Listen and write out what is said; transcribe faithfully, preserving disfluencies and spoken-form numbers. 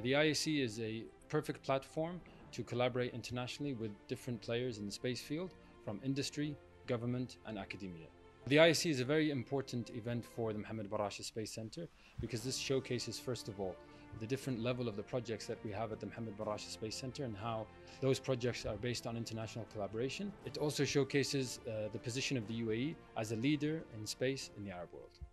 The I A C is a perfect platform to collaborate internationally with different players in the space field, from industry, government, and academia. The I A C is a very important event for the Mohammed Barasha Space Center because this showcases, first of all, the different level of the projects that we have at the Mohammed Barasha Space Center and how those projects are based on international collaboration. It also showcases uh, the position of the U A E as a leader in space in the Arab world.